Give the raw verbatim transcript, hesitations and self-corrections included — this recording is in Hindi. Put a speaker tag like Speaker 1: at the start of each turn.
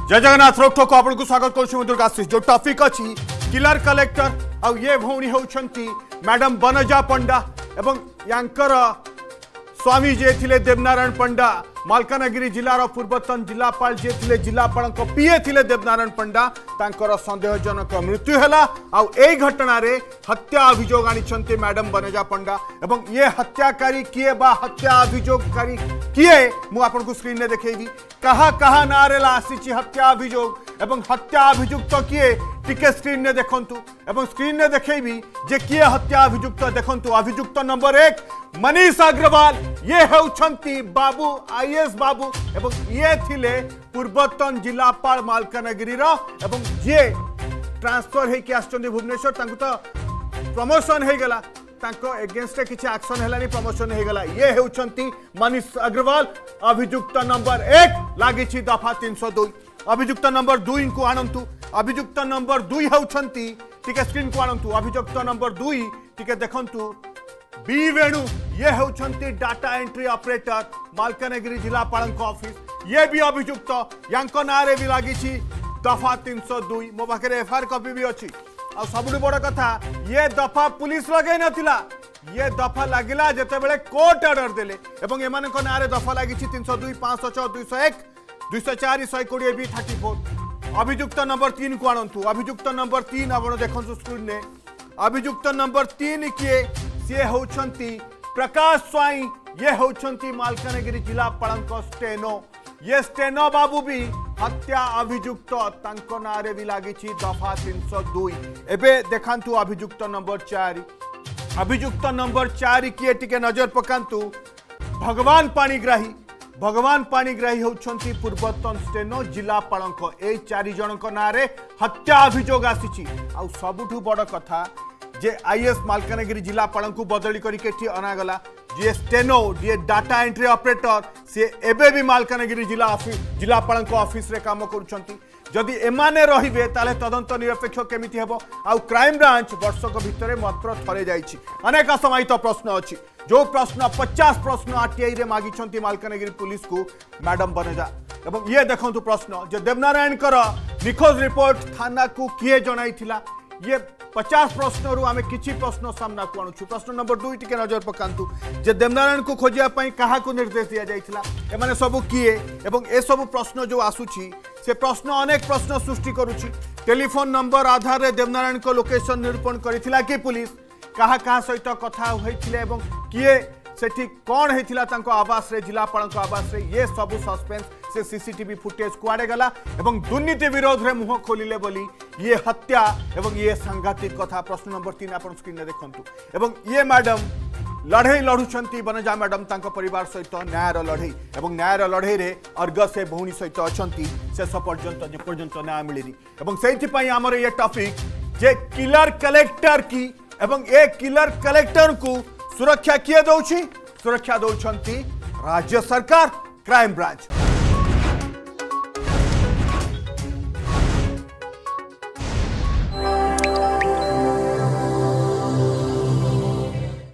Speaker 1: जय जगन्नाथ रोकठोक आपको स्वागत करुँ दुर्गाशीष जो टॉपिक अच्छी किलर कलेक्टर आ ये भौणी होती मैडम बनजा पंडा एवं यांकर स्वामी जे थिले देवनारायण पंडा मालकानगिरी जिलार पूर्वतन जिलापाल जे थिले जिलापाल पीए थिले देवनारायण पंडा तांकर संदेहजनक मृत्यु है आई घटना रे हत्या अभियोग आनी मैडम बनजा पंडा एवं ये हत्याकारी किए बा हत्या अभियोगकारी किए मु आपको स्क्रीन में देखी कहा कहा नारे आसी हत्या अभियोग एवं हत्या अभियुक्त किए टिके स्क्रीन में देखंतु एवं स्क्रीन में देखेबी जे किए हत्या अभियुक्त देखंतु अभियुक्त नंबर एक मनीष अग्रवाल ये होउछंती बाबू आईएएस बाबू एवं ये थिले पूर्वतन जिलापाल मालकानगिरी रो एवं जे ट्रांसफर हे कि आछंती भुवनेश्वर तांको तो प्रमोशन हे गेला तांको एगेंस्ट किछि एक्शन हेलानी प्रमोशन हे गेला ये होउछंती मनीष अग्रवाल अभियुक्त नंबर एक लागिछि दफा तीन सौ दो अभियुक्त नंबर दुई को आणंतु अभियुक्त नंबर दुई होउछंती टिके स्क्रीन को आणंतु अभियुक्त नंबर दुई टिके देखंतु बी वेणु ये होउछंती डाटा एंट्री ऑपरेटर मालकानगिरी जिलापाल ऑफिस ये भी अभियुक्त यांको नारे भी लागिछि दफा तीन सौ दो मो पाखे एफआईआर कॉपी भी अच्छी आ सबुठ बड़ कथा ये दफा पुलिस लगे नथिला ये दफा लगिला जेते बेले कोर्ट ऑर्डर देले एवं एमानक नारे दफा लागिछि तीन सौ दो पाँच सौ छह दो सौ एक दो सौ चार एक सौ बीस भी चौंतीस अभियुक्त नंबर तीन को आणंतु अभियुक्त नंबर तीन आपण देखंतु स्क्रीन ने अभियुक्त नंबर तीन किए सी होउछंती प्रकाश स्वाई ये होउछंती मालकानगिरी जिलापाल स्टेनो ये स्टेनो बाबू भी हत्या अभियुक्त तांको नारे भी लागिछि दफा तीन सौ दो एबे देखांतु अभियुक्त नंबर चार अभियुक्त नंबर चार किए टिके नजर पकांतु भगवान पाणीग्राही भगवान पाणीग्राही होउछंती पूर्वतन स्टेनो जिलापाल ए चारि जनक नारे हत्या अभियोग आसीछि आ सबुठु बड़ कथा जे आईएएस मालकानगिरी जिलापाल को बदली करके अनागला जे स्टेनो जे डाटा एंट्री ऑपरेटर से एबे भी मालकानगिरी जिला ऑफिस जिलापाल ऑफिस रे काम करुछंती जदि एमाने रहिबे ताले तदंत निरपेक्ष केमिति हेबो आ क्राइम ब्रांच वर्षक भितरे मात्र थरे जाइछि अनेक असमायित प्रश्न अछि जो प्रश्न पचास प्रश्न आरटीआई रे मागिछंती मालकानगिरी पुलिस को मैडम बनजा एवं ये देखंतु प्रश्न जे देवनारायण कर निखोज रिपोर्ट थाना को किए जणाइथिला ये पचास प्रश्न रु आमे किछि प्रश्न सामना को आणुछु प्रश्न नंबर दो टिके नजर पकांतु जे देवनारायण को खोजिया पई कहा को निर्देश दिया जाइथिला एमाने सब किए एवं ए सब प्रश्न जो आसुछि से प्रश्न अनेक प्रश्न सृष्टि करूछि टेलीफोन नंबर आधार रे देवनारायण को लोकेशन निरूपण करिथिला कि पुलिस कहा कहा सहित कथा होइथिले एवं किए सेठी कौन होइथिला तांको आवास रे जिलापाल को आवास रे ये सब सस्पेंस से सीसीटीवी फुटेज कुआड़े गला एवं दुर्नीति विरोध रे मुह खोलिले बोली ये हत्या एवं ये सांघातिक कथा प्रश्न नंबर तीन आपण स्क्रीन रे देखंतु एवं ये मैडम लड़ई लड़ुछंती बनजा मैडम तांको परिवार सहित न्यायर लड़ई एवं न्यायर लड़ई रे अर्गस ए भौणी सहित अछंती शेष पर्यंत जे पर्यंत न्याय मिलिनी एवं सेति पई हमर ये टॉपिक जे किलर कलेक्टर की एवं ए किलर कलेक्टर को सुरक्षा किए दउछि सुरक्षा दउछंती राज्य सरकार क्राइम ब्रांच।